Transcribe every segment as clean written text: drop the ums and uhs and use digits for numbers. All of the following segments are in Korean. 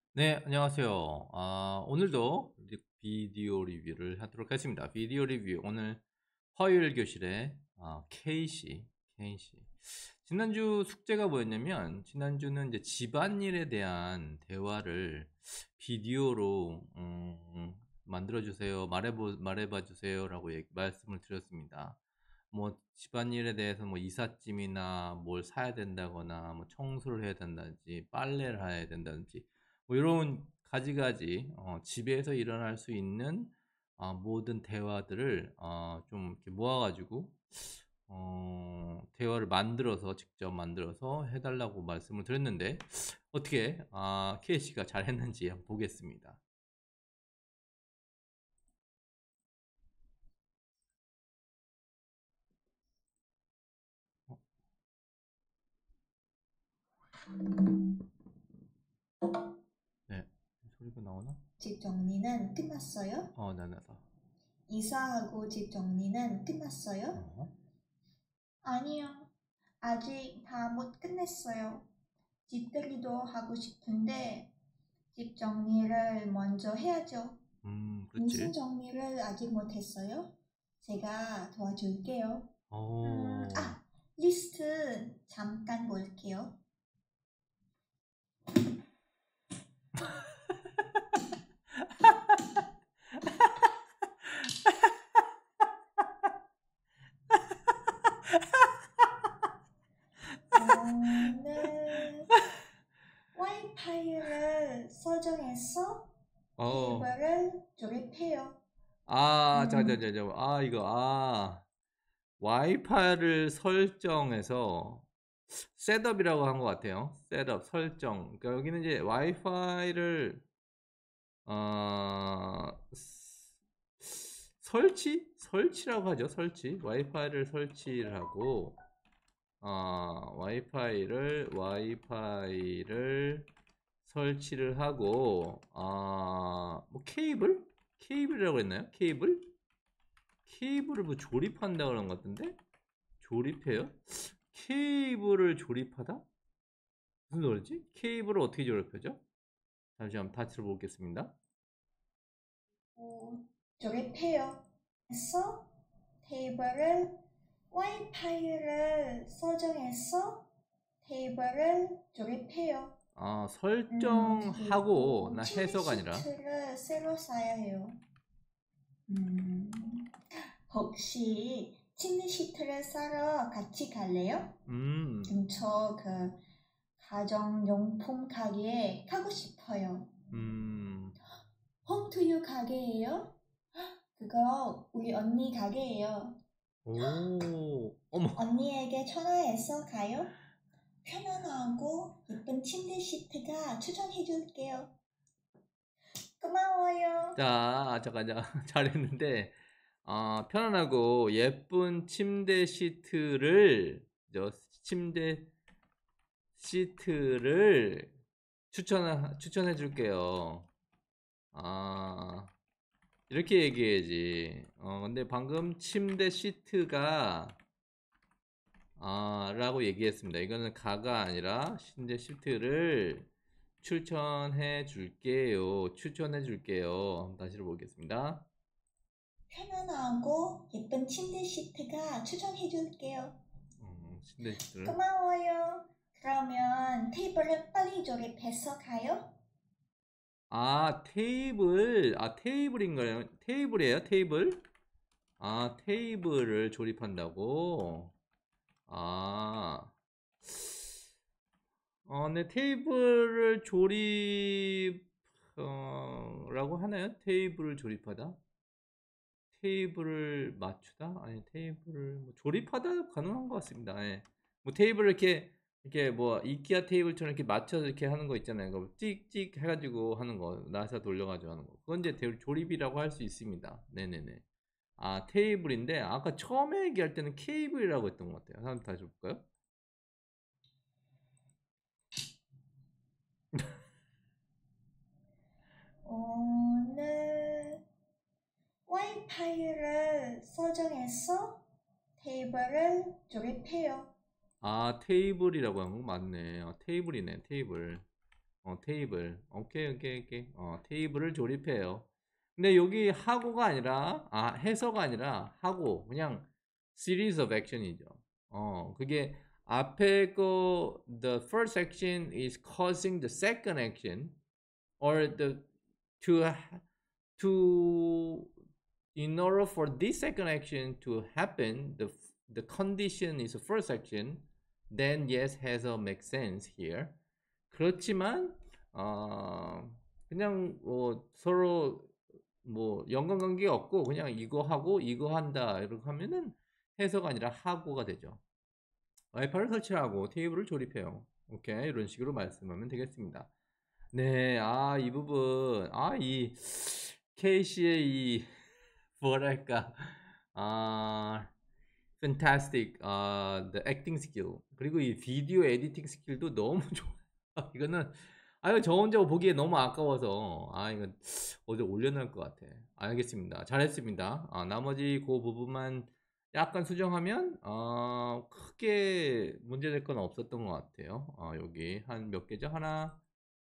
네, 안녕하세요. 오늘도 비디오 리뷰를 하도록 하겠습니다. 비디오 리뷰, 오늘 화요일 교실에 K씨. 지난주 숙제가 뭐였냐면, 지난주는 이제 집안일에 대한 대화를 비디오로 만들어주세요, 말해봐 주세요라고 말씀을 드렸습니다. 뭐 집안일에 대해서 뭐 이삿짐이나 뭘 사야 된다거나 뭐 청소를 해야 된다든지 빨래를 해야 된다든지 뭐 이런 가지가지 집에서 일어날 수 있는 모든 대화들을 좀 이렇게 모아가지고 대화를 만들어서 직접 만들어서 해달라고 말씀을 드렸는데 어떻게 KC가 잘 했는지 한번 보겠습니다. 네, 소리가 나오나? 집 정리는 끝났어요? 나나서. 이사하고 집 정리는 끝났어요? 아니요. 아직 다 못 끝냈어요. 집들이도 하고 싶은데 집 정리를 먼저 해야죠. 무슨 그렇지. 정리를 아직 못했어요? 제가 도와줄게요. 어, 리스트 잠깐 볼게요. 오늘 와이파이를 설정해서 어, 테이블을 조립해요. 잠깐, 와이파이를 설정해서 셋업이라고 한 것 같아요. 셋업, 설정. 그러니까 여기는 이제 와이파이를, 어, 설치라고 하죠. 설치. 와이파이를 설치를 하고, 와이파이를 설치를 하고, 뭐 케이블이라고 했나요? 케이블을 뭐 조립한다고 그런 것 같은데? 조립해요? 케이블을 조립하다? 무슨 소리지? 케이블을 어떻게 조립하죠? 잠시만 다시 들어보겠습니다. 조립해요. 해서 테이블을 와이파이를 설정해서 테이블을 조립해요. 설정하고, 그리고 나 침대 해석 아니라. 시트를 새로 사야 해요. 음, 혹시 침대 시트를 사러 같이 갈래요? 음, 근처 그 가정용품 가게에 가고 싶어요. 음, 홈투유 가게예요? 그거 우리 언니 가게예요. 어머. 언니에게 전화해서 가요? 편안하고 예쁜 침대 시트가 추천해줄게요. 고마워요. 잠깐, 잘했는데, 편안하고 예쁜 침대 시트를 추천해 줄게요. 아, 이렇게 얘기해야지. 근데 방금 침대 시트가, 라고 얘기했습니다. 이거는 가가 아니라 침대 시트를 추천해 줄게요. 다시 보겠습니다. 편안하고 예쁜 침대 시트가 추천해줄게요. 침대 시트를. 고마워요. 그러면 테이블을 빨리 조립해서 가요? 테이블인가요? 테이블이에요, 테이블? 테이블을 조립한다고? 아, 네, 테이블을 라고 하나요? 테이블을 조립하다? 테이블을 맞추다? 아니, 테이블을 뭐 조립하다 가능한 것 같습니다. 예. 뭐 테이블을 이렇게 뭐 이케아 테이블처럼 이렇게 맞춰서 이렇게 하는 거 있잖아요. 그 찍찍 해가지고 하는 거, 나사 돌려가지고 하는 거. 그건 이제 조립이라고 할 수 있습니다. 네네네. 테이블인데 아까 처음에 얘기할 때는 케이블이라고 했던 것 같아요. 한번 다시 볼까요? 오늘 와이파이를 설정해서 테이블을 조립해요. 테이블이라고 한 거 맞네. 테이블이네, 테이블. 테이블. 오케이. 테이블을 조립해요. 근데 여기 하고가 아니라, 해서가 아니라 하고, 그냥 series of action이죠. 그게 앞에 거, the first action is causing the second action, or to, to, in order for this second action to happen, the condition is the first action, then yes, 해서 makes sense here. 그렇지만 그냥 서로 뭐 연관관계 없고 그냥 이거 하고 이거 한다 이렇게 하면은 해서가 아니라 하고가 되죠. 와이파이를 설치하고 테이블을 조립해요. 오케이, 이런 식으로 말씀하면 되겠습니다. 네, 이 부분, 이 케이시의 이 뭐랄까, fantastic, the acting skill, 그리고 이 비디오 에디팅 스킬도 너무 좋아요. 이거는 이거 저 혼자 보기에 너무 아까워서 이거 어디 올려놓을 것 같아. 알겠습니다. 잘했습니다. 나머지 그 부분만 약간 수정하면 크게 문제될 건 없었던 것 같아요. 여기 한 몇 개죠? 하나,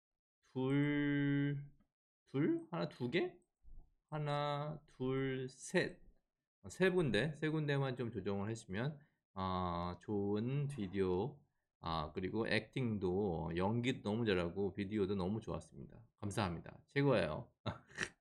하나, 두 개? 하나, 둘, 셋. 세 군데, 세 군데만 좀 조정을 했으면 좋은 비디오, 그리고 액팅도 연기도 너무 잘하고 비디오도 너무 좋았습니다. 감사합니다. 최고예요.